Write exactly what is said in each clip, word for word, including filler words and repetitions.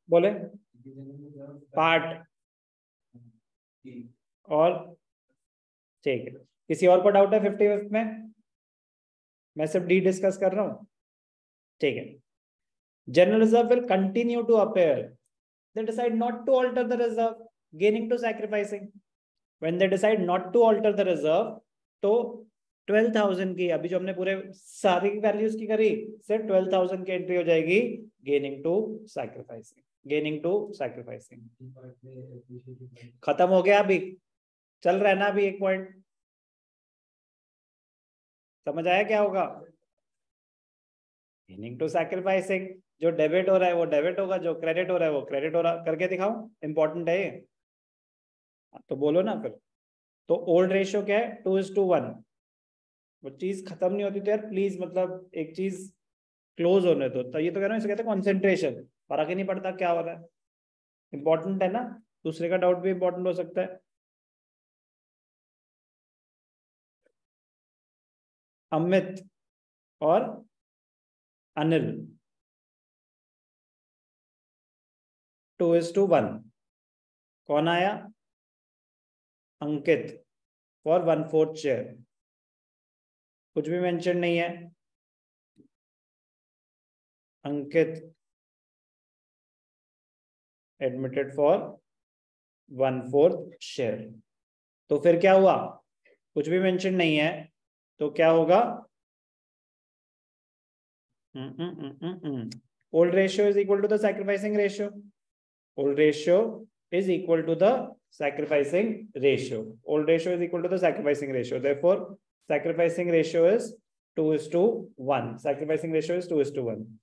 बोले पार्ट और ठीक है। किसी और को डाउट है फिफ्टी फिफ्थ में? मैं सिर्फ डी डिस्कस कर रहा हूं, ठीक है। General reserve will continue to appear, they decide not to alter the reserve, gaining to sacrificing. When they decide not to alter the reserve, तो ट्वेल्व थाउजेंड की, अभी जो हमने पूरे सारी वैल्यूज की करी, सिर्फ ट्वेल्व थाउजेंड की एंट्री हो जाएगी gaining to sacrificing, gaining to sacrificing. खत्म हो गया, अभी चल रहा है ना अभी एक पॉइंट। समझ आया क्या होगा? गेनिंग टू सैक्रिफाइसिंग, जो डेबिट हो रहा है वो डेबिट होगा, जो क्रेडिट हो रहा है वो क्रेडिट हो रहा। करके दिखाऊं? इंपॉर्टेंट है ये, तो बोलो ना फिर। तो ओल्ड रेशियो क्या है? Two is to one. वो चीज खत्म नहीं होती तो यार प्लीज, मतलब एक चीज क्लोज होने दो। तो ये तो कह रहा हूँ, इसे कहते हैं कॉन्सेंट्रेशन। फर्क ही नहीं पड़ता क्या हो रहा है, इंपॉर्टेंट है ना। दूसरे का डाउट भी इंपॉर्टेंट हो सकता है। अमित और Anil, two is to one. कौन आया? Ankit for one fourth share. कुछ भी मेंशन नहीं है। Ankit admitted for one fourth share. तो फिर क्या हुआ? कुछ भी मेंशन नहीं है, तो क्या होगा? Old ratio is equal to the sacrificing ratio. Old ratio is equal to the sacrificing ratio. Old ratio is equal to the sacrificing ratio. Therefore, sacrificing ratio is two is to one. Sacrificing ratio is two is to one.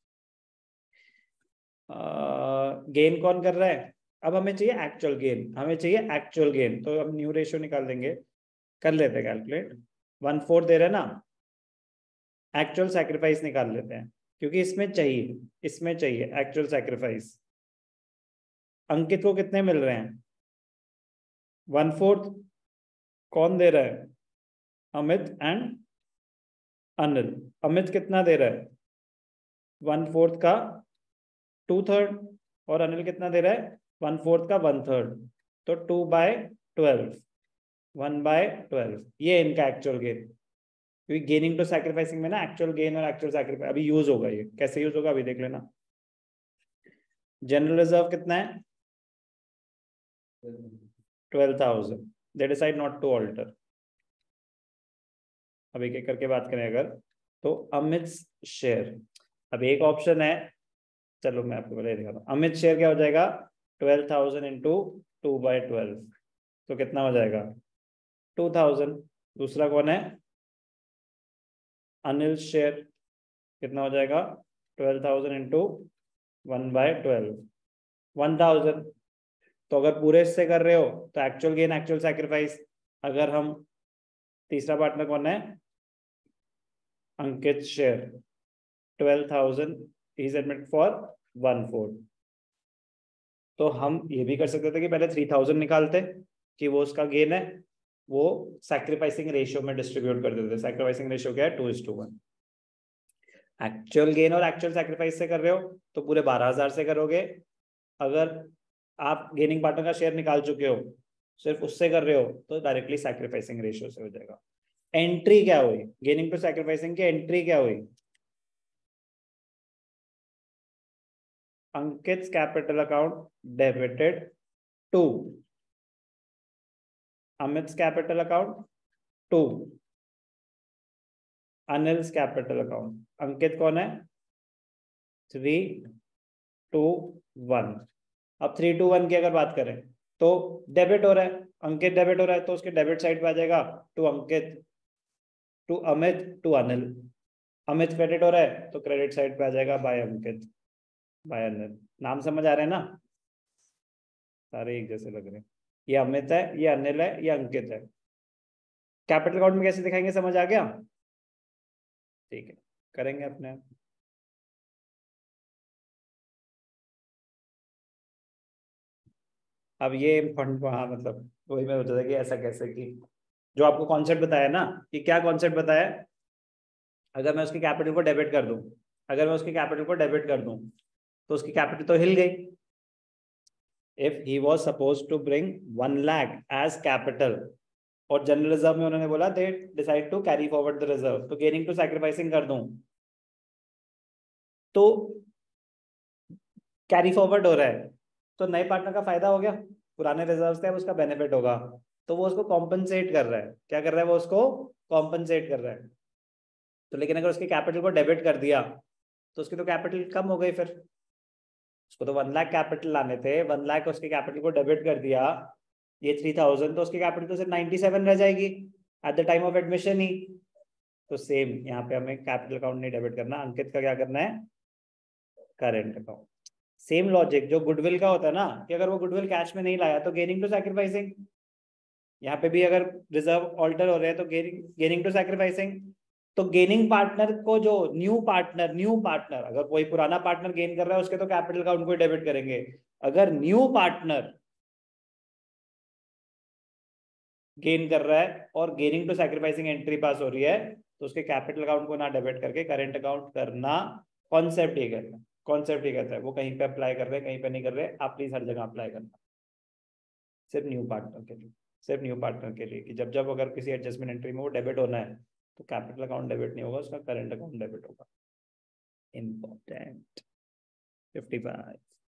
Gain uh, कौन कर रहा है? अब हमें चाहिए actual gain, हमें चाहिए actual gain. तो हम न्यू रेशियो निकाल देंगे, कर लेते हैं कैलकुलेट। वन फोर्थ दे रहे हैं ना, एक्चुअल सैक्रिफाइस निकाल लेते हैं, क्योंकि इसमें चाहिए, इसमें चाहिए एक्चुअल सैक्रिफाइस। अंकित को कितने मिल रहे हैं? One fourth. कौन दे रहा है? अमित एंड अनिल। अमित कितना दे रहा है? वन फोर्थ का टू थर्ड। और अनिल कितना दे रहा है? वन फोर्थ का वन थर्ड। तो two by twelve, one by twelve, ये इनका एक्चुअल गेन। क्योंकि गेनिंग टू सैक्रिफाइसिंग में ना एक्चुअल गेन और एक्चुअल सैक्रिफाइस अभी यूज होगा। ये कैसे यूज होगा अभी देख लेना। जनरल रिजर्व कितना है? Twelve thousand. They decide not to alter. अब एक एक करके बात करें अगर, तो अमित शेयर, अब एक ऑप्शन है, चलो मैं आपको पहले दिखाता हूँ। अमित शेयर क्या हो जाएगा? Twelve thousand into two by twelve, तो कितना हो जाएगा? Two thousand. दूसरा कौन है? अनिल शेयर, कितना हो जाएगा? Twelve thousand into one by twelve, one thousand. तो अगर पूरे से कर रहे हो तो एक्चुअल गेन एक्चुअल सैक्रिफाइस। अगर हम तीसरा पार्टनर कौन है? Ankit share, twelve thousand is admit for one fourth. तो हम ये भी कर सकते थे कि पहले थ्री थाउजेंड निकालते कि वो उसका गेन है, वो सैक्रिफाइसिंग रेशियो में डिस्ट्रीब्यूट कर देते। सैक्रिफाइसिंग रेशियो क्या है? Two is to one. Actual gain और एक्चुअल सैक्रिफाइस से कर रहे हो तो पूरे बारह हजार से करोगे। अगर आप गेनिंग पार्टनर का शेयर निकाल चुके हो, सिर्फ उससे कर रहे हो, तो डायरेक्टली सैक्रिफाइसिंग रेशियो से हो जाएगा। एंट्री क्या हुई गेनिंग टू सैक्रिफाइसिंग की? एंट्री क्या हुई? Ankit capital account debited to Amit capital account to Anil capital account. Ankit कौन है? Three two one. अब थ्री टू वन की अगर बात करें तो डेबिट हो रहा है, अंकित डेबिट हो रहा है, तो उसके डेबिट साइड पे आ जाएगा to Ankit, to Amit, to Anil. Amit credit हो रहा है तो क्रेडिट साइड पे आ जाएगा बाय अंकित, बाय अनिल। नाम समझ आ रहे हैं ना? सारे एक जैसे लग रहे हैं। ये अमित है, ये अनिल है, ये अंकित है। कैपिटल अकाउंट में कैसे दिखाएंगे, समझ आ गया? ठीक है, करेंगे अपने। अब ये फंड, हाँ मतलब वही मैं सोचा था कि ऐसा कैसे, कि जो आपको कॉन्सेप्ट बताया ना, कि क्या कॉन्सेप्ट बताया? अगर मैं उसकी कैपिटल को डेबिट कर दूं, अगर मैं उसकी कैपिटल को डेबिट कर दूं तो उसकी कैपिटल तो हिल गई, if he was suppose to bring one lakh as capital और जनरल रिजर्व में उन्होंने बोला they decide to carry forward the reserve, तो गेनिंग टू सैक्रिफाइसिंग कर दूं तो कैरी फॉरवर्ड हो रहा है, तो नए पार्टनर का फायदा हो गया, पुराने रिजर्व थे उसका बेनिफिट होगा, तो वो उसको कॉम्पनसेट कर रहा है। क्या कर रहा है वो? उसको कॉम्पनसेट कर रहा है। तो लेकिन अगर उसके कैपिटल को डेबिट कर दिया तो उसकी तो कैपिटल कम हो गई, फिर उसको तो वन लाख कैपिटल लाने थे, वन लाख उसके कैपिटल को डेबिट कर दिया, ये थ्री थाउजेंड, तो उसकी कैपिटल तो सिर्फ नाइन्टी सेवन रह जाएगी at the time of admission ही। तो सेम यहाँ पे हमें कैपिटल अकाउंट नहीं डेबिट करना, अंकित का क्या करना है? Current account. सेम लॉजिक जो गुडविल का होता है ना, कि अगर वो गुडविल कैश में नहीं लाया तो गेनिंग टू सैक्रिफाइसिंग, यहाँ पे भी अगर रिजर्व ऑल्टर हो रहे हैं तो गेनिंग गेनिंग टू सैक्रिफाइसिंग। तो गेनिंग पार्टनर को जो न्यू पार्टनर न्यू पार्टनर अगर कोई पुराना पार्टनर गेन कर रहा है उसके तो कैपिटल अकाउंट को डेबिट करेंगे। अगर न्यू पार्टनर गेन कर रहा है और gaining to sacrificing entry pass हो रही है तो उसके कैपिटल अकाउंट को ना डेबिट करके करेंट अकाउंट करना। कॉन्सेप्ट ये कहता है, कॉन्सेप्ट ये कहता है, वो कहीं पे अप्लाई कर रहे हैं कहीं पे नहीं कर रहे, आप प्लीज हर जगह अप्लाई करना, सिर्फ न्यू पार्टनर के लिए, सिर्फ न्यू पार्टनर के लिए कि जब जब अगर किसी एडजस्टमेंट एंट्री में वो डेबिट होना है तो कैपिटल अकाउंट डेबिट नहीं होगा, उसका करेंट अकाउंट डेबिट होगा। इम्पोर्टेंट। Fifty five